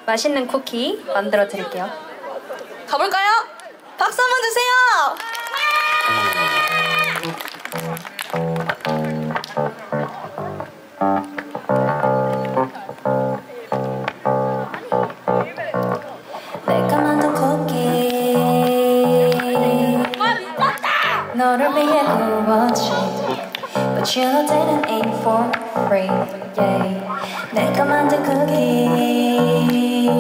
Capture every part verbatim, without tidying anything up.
맛있는 쿠키 만들어 드릴게요. 가볼까요? 박수 한번 주세요. 내가 만든 쿠키 너를 위해 구워진 But you know that it ain't for free yeah. 내가 만든 쿠키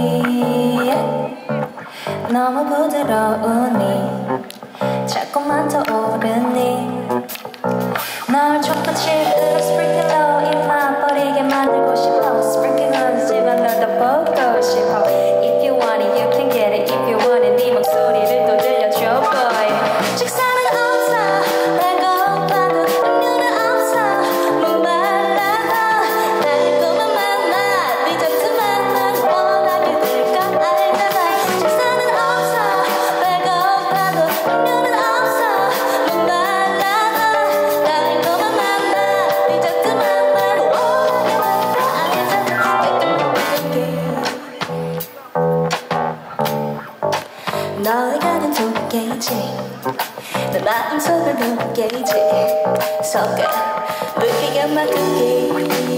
너무 부드러우니 자꾸만 더 오르니 널 초코칩으로 스프링클러 입맛 버리게 만들고 싶어 스프링클러는 집안 널 더 보고 싶어 If you want it you can get it If you want it 네 목소리를 또 들려줘 boy 식사는 없어 배고파도 음료는 없어 목말라도 달콤한 맛만 디저트 맛만 원하게 될 거 알잖아 식사는 없어 배고파도 음료는 없어 목말라도 달콤한 맛만 디저트 맛만 원하게 될 거 알잖아 너의 가는 두께이지 내 마음속을 녹게이지 속에 느끼게 만들기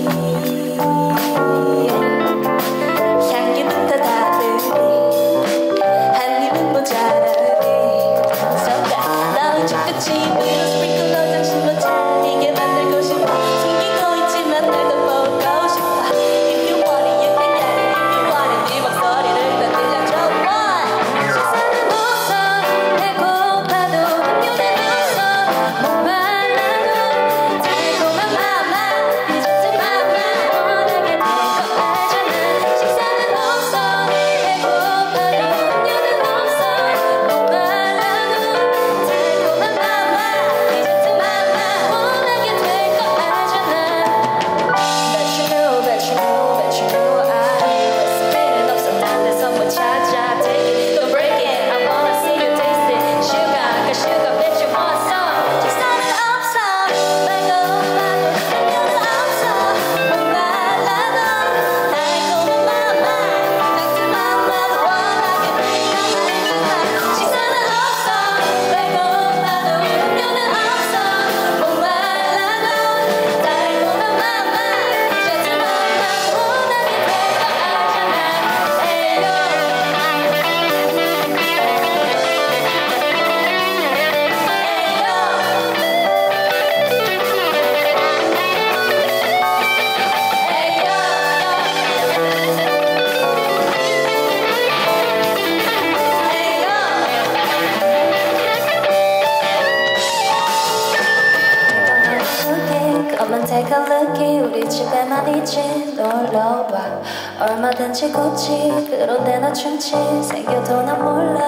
향기부터 다르니 한 입은 모자라니 속에 너의 초코칩 위로 스프링클러 당신도 잘리게 만들고 싶어 숨기고 있지만 날 더 보고 싶어 If you want it you can get it If you want it 네 목소리를 더 들려줘 boy 식사는 없어 배고파도 음료는 없어 목말라도 달콤한 맛만 디저트 맛만 원하게 될 거 알잖아 식사는 없어 배고파도 음료는 없어 목말라도 달콤한 맛만 디저트 맛만 원하게 될 거 알잖아 Bet you know bet you know bet you know I 레시피는 없어 딴 데서 못 찾아 Take it don't break it I wanna see you taste it Sugar 그 sugar bet you want some 식사는 없어 배고파도 음료는 없어 목말라도 달콤한 맛만 디저트 맛만 원하게 될 거 알잖아 식사는 없어 배고파도 음료는 없어 목말라도 달콤한 맛만 디저트 맛만 원하게 될 거 알잖아 에요 Come and take a look 우리 집에만 있지 놀러와 얼마든지 굳이 그런데 나 춤치 생겨도 난 몰라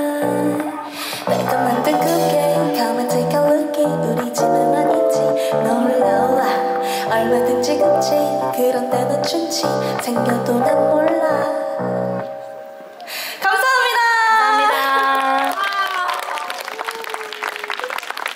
내가 만든 쿠키 Come and take a look 우리 집에만 있지 놀러와 얼마든지 굳이 그런데 나 춤치 생겨도 난 몰라